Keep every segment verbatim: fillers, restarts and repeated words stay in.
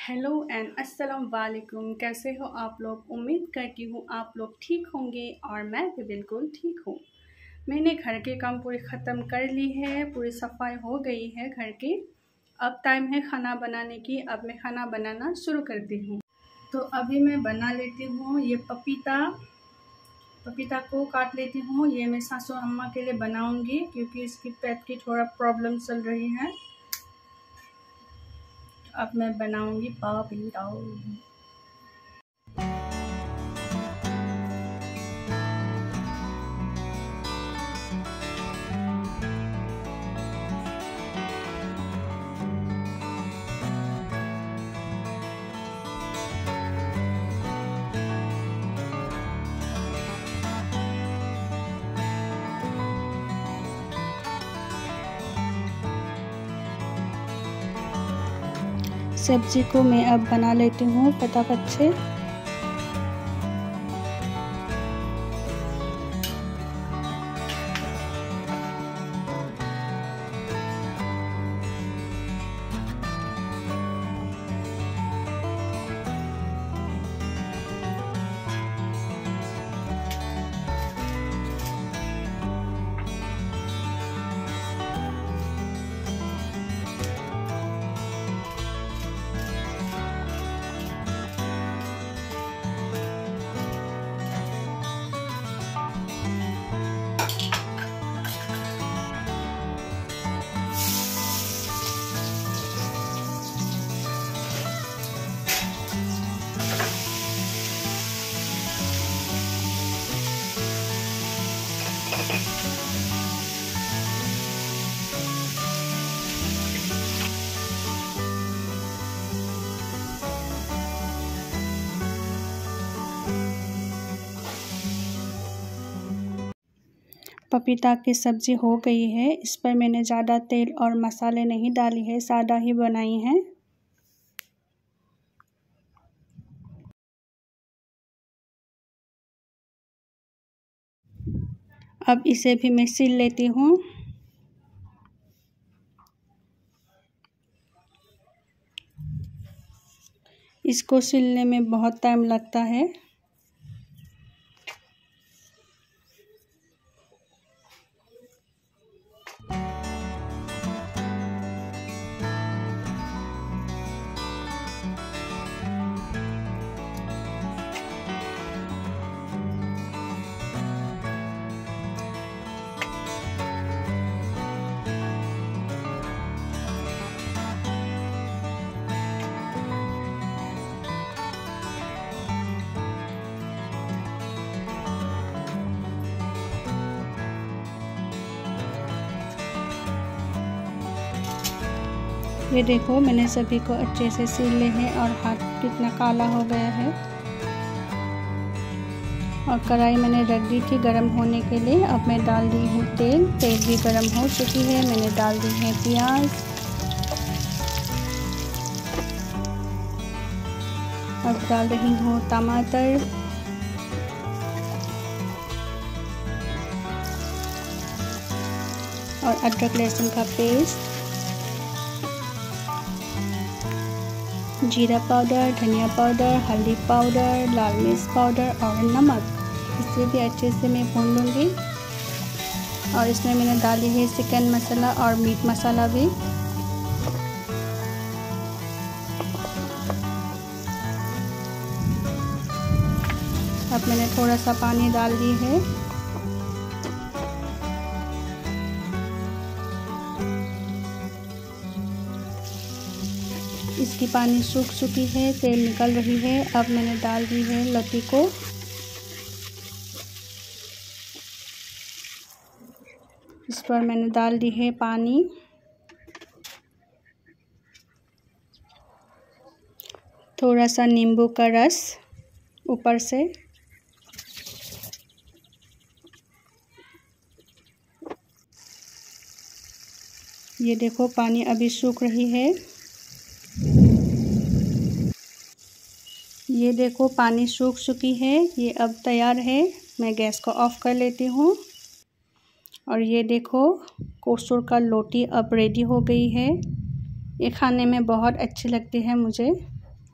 Hello and अस्सलाम वालेकुम। कैसे हो आप लोग? उम्मीद करती हूँ आप लोग ठीक होंगे और मैं भी बिल्कुल ठीक हूँ। मैंने घर के काम पूरे ख़त्म कर ली है, पूरी सफाई हो गई है घर की। अब टाइम है खाना बनाने की। अब मैं खाना बनाना शुरू करती हूँ। तो अभी मैं बना लेती हूँ ये पपीता पपीता को काट लेती हूँ। ये मैं सासू अम्मा के लिए बनाऊँगी क्योंकि इसकी पेट की थोड़ा प्रॉब्लम चल रही है। अब मैं बनाऊँगी पपीता। सब्जी को मैं अब बना लेती हूँ फटाफट से। पपीता की सब्ज़ी हो गई है। इस पर मैंने ज़्यादा तेल और मसाले नहीं डाली है, सादा ही बनाई है। अब इसे भी मैं सील लेती हूँ। इसको सीलने में बहुत टाइम लगता है। ये देखो मैंने सभी को अच्छे से सील ले हैं और हाथ कितना काला हो गया है। और कढ़ाई मैंने रख दी थी गरम होने के लिए। अब मैं डाल दी हूँ तेल। तेल भी गरम हो चुकी है। मैंने डाल दी है प्याज। अब डाल रही हूँ टमाटर और अदरक लहसुन का पेस्ट, जीरा पाउडर, धनिया पाउडर, हल्दी पाउडर, लाल मिर्च पाउडर और नमक। इसे भी अच्छे से मैं भून लूँगी। और इसमें मैंने डाली है चिकन मसाला और मीट मसाला भी। अब मैंने थोड़ा सा पानी डाल दी है। इसकी पानी सूख चुकी है, तेल निकल रही है। अब मैंने डाल दी है लौकी को। इस पर मैंने डाल दी है पानी। थोड़ा सा नींबू का रस ऊपर से। ये देखो पानी अभी सूख रही है। ये देखो पानी सूख चुकी है। ये अब तैयार है। मैं गैस को ऑफ कर लेती हूँ। और ये देखो कोसूर का लोटी अब रेडी हो गई है। ये खाने में बहुत अच्छी लगती है मुझे।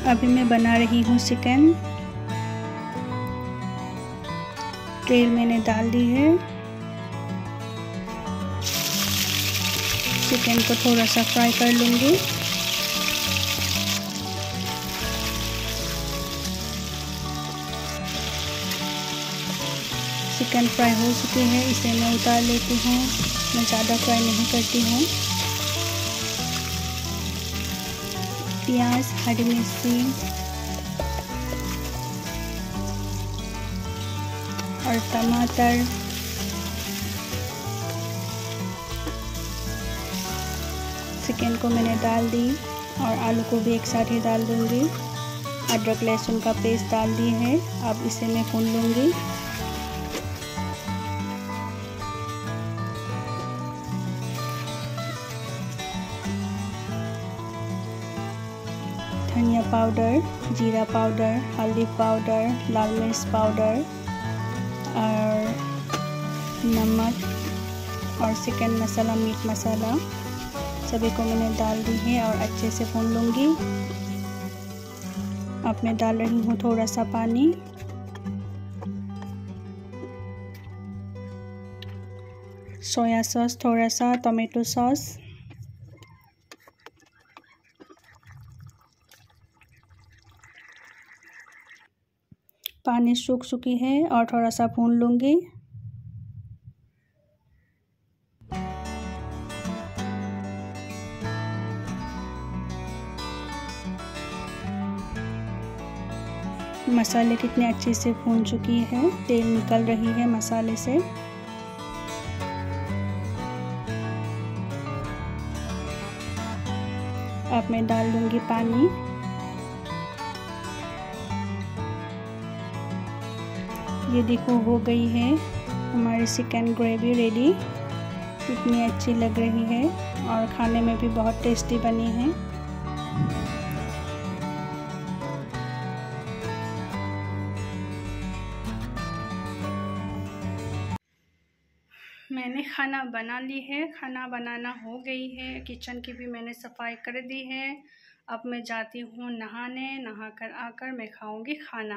अभी मैं बना रही हूँ चिकन। तेल मैंने डाल दी है। चिकन को थोड़ा सा फ्राई कर लूँगी। चिकन फ्राई हो चुकी है, इसे मैं उतार लेती हूँ। मैं ज़्यादा फ्राई नहीं करती हूँ। प्याज, हरी मिर्ची और टमाटर, चिकन को मैंने डाल दी और आलू को भी एक साथ ही डाल दूँगी। अदरक लहसुन का पेस्ट डाल दी है। अब इसे मैं भून लूँगी। धनिया पाउडर, जीरा पाउडर, हल्दी पाउडर, लाल मिर्च पाउडर और नमक और चिकन मसाला, मीट मसाला सभी को मैंने डाल दी है और अच्छे से भून लूँगी। अब मैं डाल रही हूँ थोड़ा सा पानी। सोया सॉस थोड़ा सा, टोमेटो सॉस, पानी सूख चुकी है और थोड़ा सा भून लूँगी। मसाले कितने अच्छे से भून चुकी है, तेल निकल रही है मसाले से। अब मैं डाल दूँगी पानी। ये देखो हो गई है हमारी चिकन ग्रेवी रेडी। कितनी अच्छी लग रही है और खाने में भी बहुत टेस्टी बनी है। मैंने खाना बना ली है, खाना बनाना हो गई है। किचन की भी मैंने सफाई कर दी है। अब मैं जाती हूँ नहाने। नहा कर आकर मैं खाऊंगी खाना।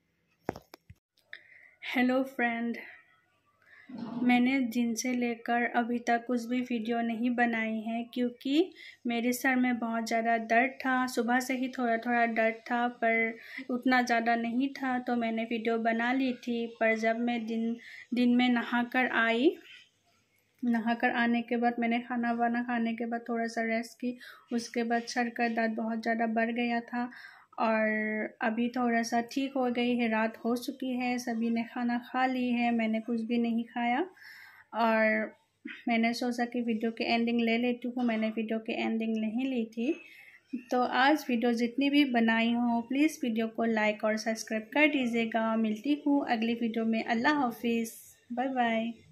हेलो फ्रेंड, मैंने दिन से लेकर अभी तक कुछ भी वीडियो नहीं बनाई है क्योंकि मेरे सर में बहुत ज़्यादा दर्द था। सुबह से ही थोड़ा थोड़ा दर्द था पर उतना ज़्यादा नहीं था, तो मैंने वीडियो बना ली थी। पर जब मैं दिन दिन में नहाकर आई, नहाकर आने के बाद मैंने खाना वाना खाने के बाद थोड़ा सा रेस्ट की। उसके बाद सर का दर्द बहुत ज़्यादा बढ़ गया था और अभी थोड़ा सा ठीक हो गई है। रात हो चुकी है, सभी ने खाना खा ली है, मैंने कुछ भी नहीं खाया और मैंने सोचा कि वीडियो की एंडिंग ले लेती हूँ। मैंने वीडियो की एंडिंग नहीं ली थी। तो आज वीडियो जितनी भी बनाई हो प्लीज़ वीडियो को लाइक और सब्सक्राइब कर दीजिएगा। मिलती हूँ अगली वीडियो में। अल्लाह हाफिज़, बाय बाय।